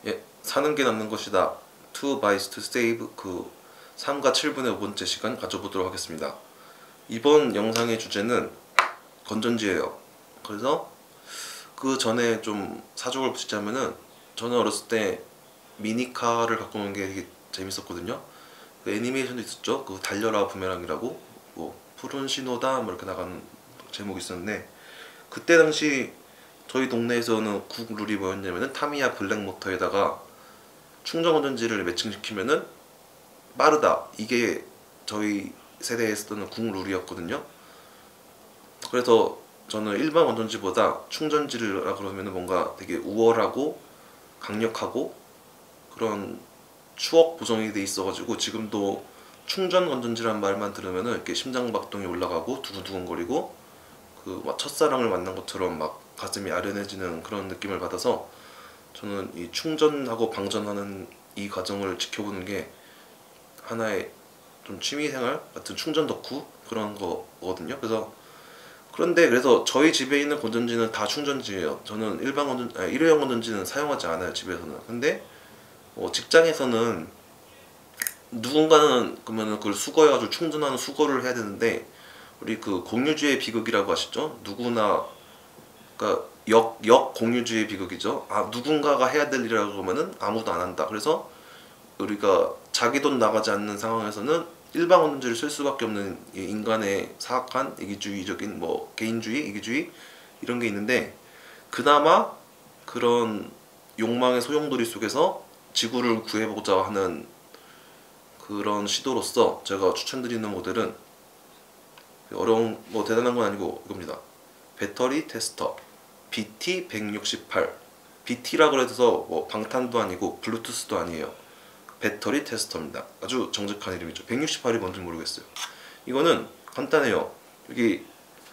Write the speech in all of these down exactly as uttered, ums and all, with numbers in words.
예, 사는 게 남는 것이다. To buy to save 그 삼과 칠분의 오 번째 시간 가져보도록 하겠습니다. 이번 영상의 주제는 건전지예요. 그래서 그 전에 좀 사족을 붙이자면은 저는 어렸을 때 미니카를 갖고 노는 게 되게 재밌었거든요. 그 애니메이션도 있었죠. 그 달려라 부메랑이라고 뭐 푸른 신호다 뭐 이렇게 나가는 제목이 있었는데, 그때 당시 저희 동네에서는 국 룰이 뭐였냐면은 타미야 블랙 모터에다가 충전 건전지를 매칭시키면은 빠르다, 이게 저희 세대에 쓰던 국 룰이었거든요. 그래서 저는 일반 건전지보다 충전지라 그러면은 뭔가 되게 우월하고 강력하고 그런 추억 보정이 돼 있어가지고 지금도 충전 건전지란 말만 들으면은 이렇게 심장박동이 올라가고 두근두근거리고 그 막 첫사랑을 만난 것처럼 막 가슴이 아련해지는 그런 느낌을 받아서 저는 이 충전하고 방전하는 이 과정을 지켜보는 게 하나의 좀 취미생활 같은 충전 덕후 그런 거거든요. 그래서 그런데 그래서 저희 집에 있는 건전지는 다 충전지예요. 저는 일반 건전 아니, 일회용 건전지는 사용하지 않아요, 집에서는. 근데 뭐 직장에서는 누군가는 그러면 그걸 수거해가지고 충전하는 수거를 해야 되는데, 우리 그 공유주의 비극이라고 아시죠? 누구나 그러니까 역, 역 공유주의 비극이죠. 아, 누군가가 해야 될 일이라고 그러면은 아무도 안 한다. 그래서 우리가 자기 돈 나가지 않는 상황에서는 일반 건전지를 쓸 수밖에 없는 이 인간의 사악한 이기주의적인 뭐 개인주의, 이기주의 이런 게 있는데, 그나마 그런 욕망의 소용돌이 속에서 지구를 구해보자 하는 그런 시도로서 제가 추천드리는 모델은 어려운 뭐 대단한 건 아니고 이겁니다. 배터리 테스터 비티 백육십팔. 비티라 그래서 뭐 방탄도 아니고 블루투스도 아니에요. 배터리 테스터입니다. 아주 정직한 이름이죠. 백육십팔이 뭔지 모르겠어요. 이거는 간단해요. 여기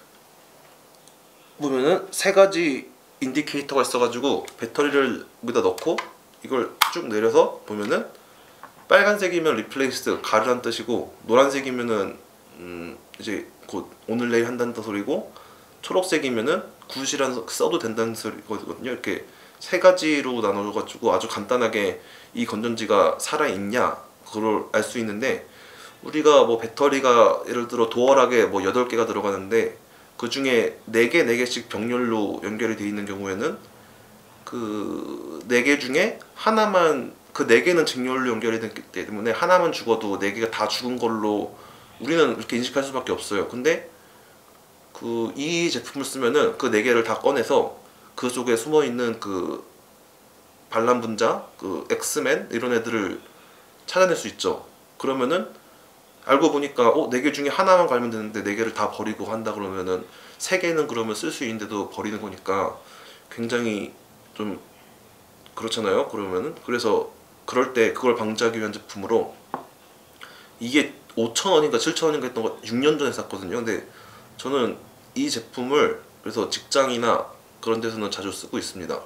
보면은 세 가지 인디케이터가 있어가지고 배터리를 여기다 넣고 이걸 쭉 내려서 보면은 빨간색이면 리플레이스 가르란 뜻이고, 노란색이면은 음 이제 곧 오늘 내일 한다는 소리고, 초록색이면은 굿이란 써도 된다는 소리거든요. 이렇게 세 가지로 나눠져가지고 아주 간단하게 이 건전지가 살아있냐 그걸 알 수 있는데, 우리가 뭐 배터리가 예를 들어 도어락에 뭐 여덟 개가 들어가는데 그 중에 네 개, 네 개씩 병렬로 연결이 되어 있는 경우에는 그 네 개 중에 하나만, 그 네 개는 직렬로 연결이 됐기 때문에 하나만 죽어도 네 개가 다 죽은 걸로 우리는 이렇게 인식할 수밖에 없어요. 근데 그 이 제품을 쓰면은 그 네 개를 다 꺼내서 그 속에 숨어 있는 그 반란 분자, 그 엑스맨 이런 애들을 찾아낼 수 있죠. 그러면은 알고 보니까 어, 네 개 중에 하나만 갈면 되는데 네 개를 다 버리고 한다 그러면은 세 개는 그러면 쓸 수 있는데도 버리는 거니까 굉장히 좀 그렇잖아요. 그러면은 그래서 그럴 때 그걸 방지하기 위한 제품으로, 이게 오천 원인가 칠천 원인가 했던 거 육 년 전에 샀거든요. 근데 저는 이 제품을 그래서 직장이나 그런 데서는 자주 쓰고 있습니다.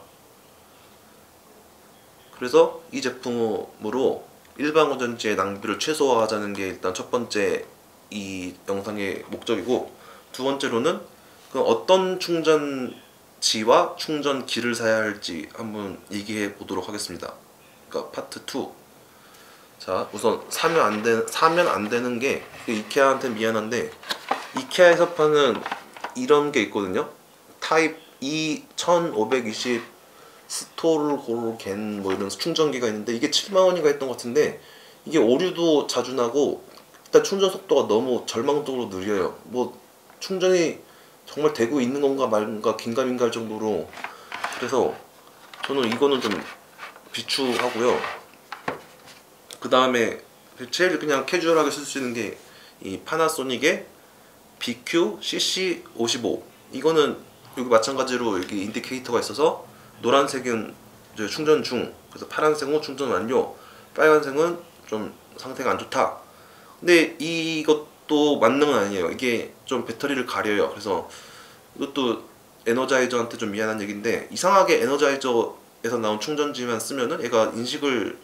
그래서 이 제품으로 일반 건전지의 낭비를 최소화하자는 게 일단 첫 번째 이 영상의 목적이고, 두 번째로는 그 어떤 충전지와 충전기를 사야 할지 한번 얘기해 보도록 하겠습니다. 그러니까 파트 이. 자, 우선 사면 안 되, 사면 안 되는 게, 이케아한테 미안한데 이케아에서 파는 이런 게 있거든요. 타입 이 천오백이십 스톨골겐 뭐 이런 충전기가 있는데 이게 칠만 원인가 했던 것 같은데, 이게 오류도 자주 나고 일단 충전 속도가 너무 절망적으로 느려요. 뭐 충전이 정말 되고 있는 건가 말인가 긴가민가할 정도로. 그래서 저는 이거는 좀 비추하고요. 그 다음에 제일 그냥 캐주얼하게 쓸 수 있는 게 이 파나소닉의 비큐 씨씨 오십오. 이거는 여기 마찬가지로 여기 인디케이터가 있어서 노란색은 이제 충전 중, 그래서 파란색은 충전 완료, 빨간색은 좀 상태가 안 좋다. 근데 이것도 맞는 건 아니에요. 이게 좀 배터리를 가려요. 그래서 이것도 에너자이저한테 좀 미안한 얘기인데, 이상하게 에너자이저에서 나온 충전지만 쓰면은 얘가 인식을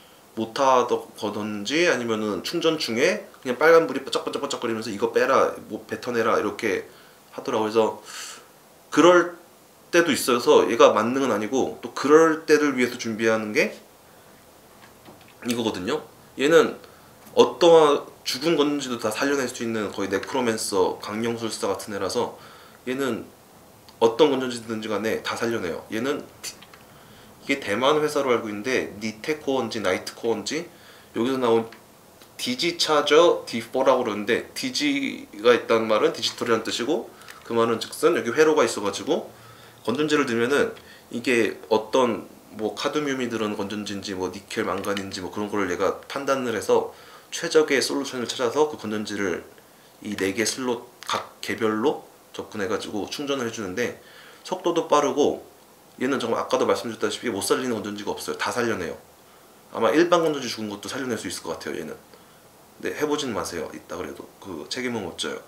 못하던지 아니면은 충전 중에 그냥 빨간불이 반짝반짝반짝거리면서 이거 빼라, 뭐 뱉어내라 이렇게 하더라고요. 그래서 그럴 때도 있어서 얘가 만능은 아니고 또 그럴 때를 위해서 준비하는 게 이거거든요. 얘는 어떠한 죽은 건지도 다 살려낼 수 있는 거의 네크로맨서 강령술사 같은 애라서 얘는 어떤 건전지든지 간에 다 살려내요. 얘는 이게 대만 회사로 알고 있는데 니테코어인지 나이트코어인지 여기서 나온 디지차저 디 포라고 그러는데 디지가 있다는 말은 디지털이라는 뜻이고 그 말은 즉슨 여기 회로가 있어가지고 건전지를 넣으면은 이게 어떤 뭐 카드뮴이 들은 건전지인지 뭐 니켈 망간인지 뭐 그런 걸 얘가 판단을 해서 최적의 솔루션을 찾아서 그 건전지를 이 네 개 슬롯 각 개별로 접근해가지고 충전을 해주는데 속도도 빠르고 얘는 정말 아까도 말씀드렸다시피 못 살리는 건전지가 없어요. 다 살려내요. 아마 일반 건전지 죽은 것도 살려낼 수 있을 것 같아요. 얘는. 근데 해보진 마세요. 이따 그래도 그 책임은 못 져요.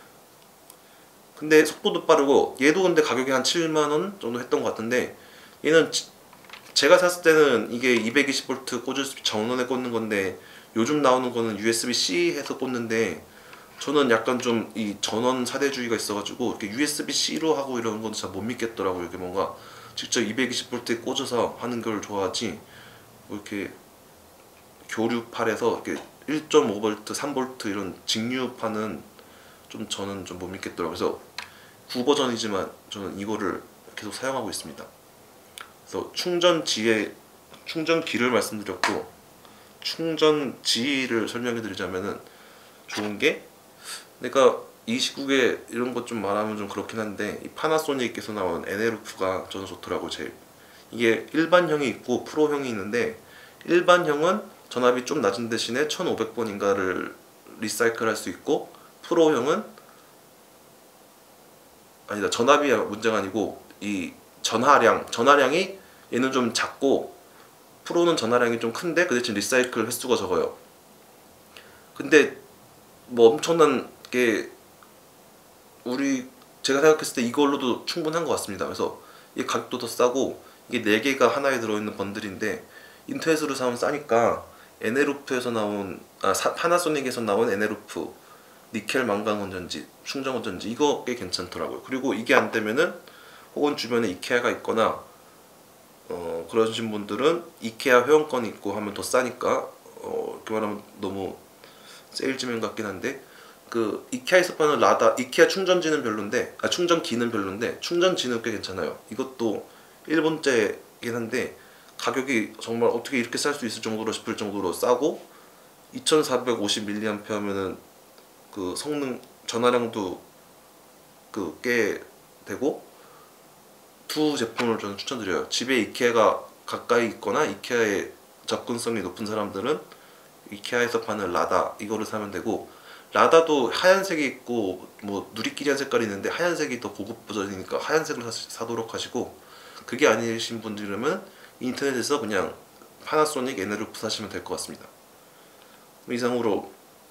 근데 속도도 빠르고 얘도 근데 가격이 한 칠만 원 정도 했던 것 같은데 얘는 지, 제가 샀을 때는 이게 이백이십 볼트 꽂을 수 전원에 꽂는 건데 요즘 나오는 거는 유에스비-C 해서 꽂는데 저는 약간 좀 이 전원 사대주의가 있어가지고 이렇게 유에스비-C로 하고 이런 건 잘 못 믿겠더라고요. 이게 뭔가 직접 이백이십 볼트에 꽂아서 하는 걸 좋아하지 뭐 이렇게 교류팔에서 이렇게 일 점 오 볼트, 삼 볼트 이런 직류판은 좀 저는 좀 못 믿겠더라고요. 그래서 구 버전이지만 저는 이거를 계속 사용하고 있습니다. 그래서 충전지의 충전기를 말씀드렸고 충전지를 설명해 드리자면은 좋은 게 내가 이 시국에 이런 것 좀 말하면 좀 그렇긴 한데 이 파나소닉에서 나온 에네루프가 저는 좋더라고요. 제일 이게 일반형이 있고 프로형이 있는데 일반형은 전압이 좀 낮은 대신에 천오백 번인가를 리사이클 할 수 있고 프로형은 아니다 전압이 문제가 아니고 이 전하량 전하량이 얘는 좀 작고 프로는 전하량이 좀 큰데 그 대신 리사이클 횟수가 적어요. 근데 뭐 엄청난 게 우리 제가 생각했을 때 이걸로도 충분한 것 같습니다. 그래서 이 가격도 더 싸고 이게 네 개가 하나에 들어있는 번들인데 인터넷으로 사면 싸니까 에네루프에서 나온 아 사, 파나소닉에서 나온 에네루프 니켈 망간 건전지 충전 건전지 이거 꽤 괜찮더라고요. 그리고 이게 안 되면은 혹은 주변에 이케아가 있거나 어 그러신 분들은 이케아 회원권이 있고 하면 더 싸니까 어 이렇게 말하면 너무 세일즈맨 같긴 한데 그 이케아에서 파는 라다 이케아 충전지는 별론데 아 충전기는 별론데 충전지는 꽤 괜찮아요. 이것도 일본제긴 한데 가격이 정말 어떻게 이렇게 쌀 수 있을 정도로 싶을 정도로 싸고 이천사백오십 밀리앰페어면은 그 성능 전화량도 그 꽤 되고 두 제품을 저는 추천드려요. 집에 이케아가 가까이 있거나 이케아의 접근성이 높은 사람들은 이케아에서 파는 라다 이거를 사면 되고 라다도 하얀색이 있고 뭐 누리끼리한 색깔이 있는데 하얀색이 더 고급 버전이니까 하얀색을 사, 사도록 하시고 그게 아니신 분들이라면 인터넷에서 그냥 파나소닉 에네루프 사시면 될 것 같습니다. 이상으로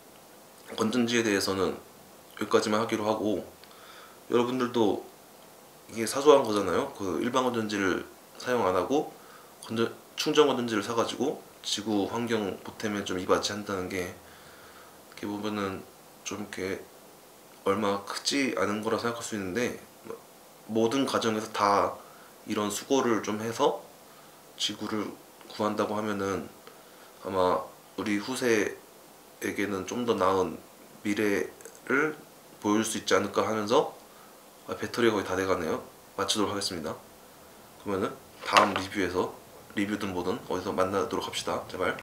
건전지에 대해서는 여기까지만 하기로 하고 여러분들도 이게 사소한 거잖아요. 그 일반 건전지를 사용 안 하고 건전, 충전 건전지를 사가지고 지구 환경 보탬에 좀 이바지 한다는 게 이렇게 보면은 좀 이렇게 얼마 크지 않은 거라 생각할 수 있는데 모든 가정에서 다 이런 수고를 좀 해서 지구를 구한다고 하면은 아마 우리 후세에게는 좀 더 나은 미래를 보여줄 수 있지 않을까 하면서 아, 배터리가 거의 다 돼가네요. 마치도록 하겠습니다. 그러면은 다음 리뷰에서 리뷰든 뭐든 어디서 만나도록 합시다. 제발.